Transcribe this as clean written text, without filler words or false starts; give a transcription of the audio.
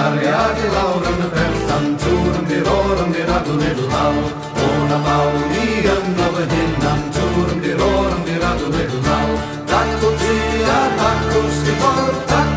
Ariadi lauren de persam turum di rorum di radu little how. Ona pauli and over hinam turum di rorum di radu little how. Takutia takus di